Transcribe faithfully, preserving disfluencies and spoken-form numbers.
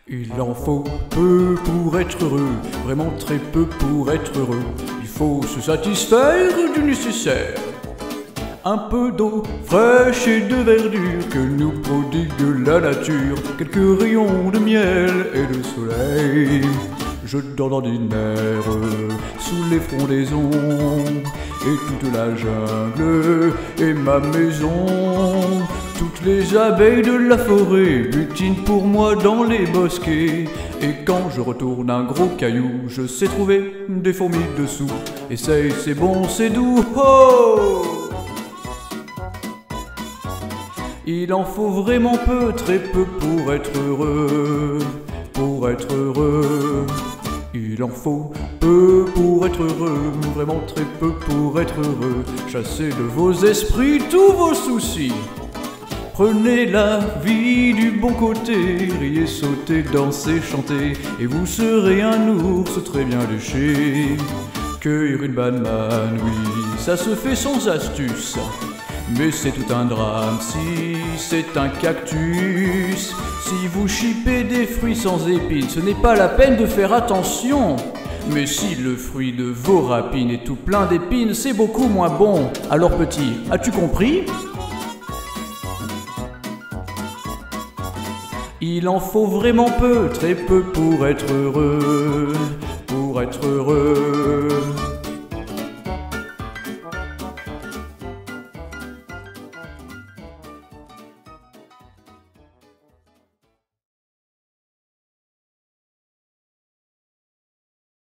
Il en faut peu pour être heureux, vraiment très peu pour être heureux. Il faut se satisfaire du nécessaire. Un peu d'eau fraîche et de verdure que nous prodigue la nature, quelques rayons de miel et de soleil. Je dors d'ordinaire sous les frondaisons, et toute la jungle est ma maison. Toutes les abeilles de la forêt butinent pour moi dans les bosquets, et quand je retourne un gros caillou, je sais trouver des fourmis dessous. Essaye, c'est bon, c'est doux, oh! Il en faut vraiment peu, très peu pour être heureux, pour être heureux. Il en faut peu pour être heureux, vraiment très peu pour être heureux. Chassez de vos esprits tous vos soucis. Prenez la vie du bon côté, riez, sautez, dansez, chantez, et vous serez un ours très bien léché. Cueillir une banane, oui, ça se fait sans astuce, mais c'est tout un drame si c'est un cactus. Si vous chipez des fruits sans épines, ce n'est pas la peine de faire attention. Mais si le fruit de vos rapines est tout plein d'épines, c'est beaucoup moins bon. Alors petit, as-tu compris ? Il en faut vraiment peu, très peu pour être heureux, pour être heureux.